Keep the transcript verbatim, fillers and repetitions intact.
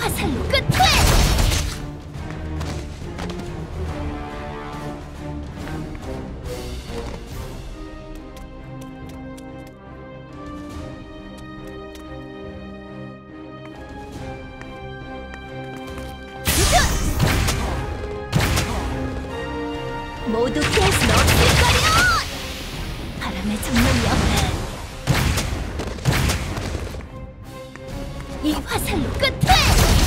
화살로 끝에! 모두 피할 순 없을 거리요! 바람의 정령이여, 이 화살로 끝에!